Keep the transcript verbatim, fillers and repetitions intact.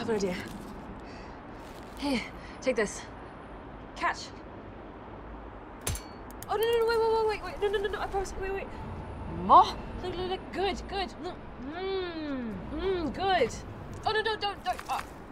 have an idea. Here, take this. Catch. Oh, no, no, no, wait, wait, wait, wait, no, no, no, no, I promise, wait, wait. More. Look, look, look, good, good. Look. Mmm, mmm, good. Oh, no, no, don't, don't. Oh.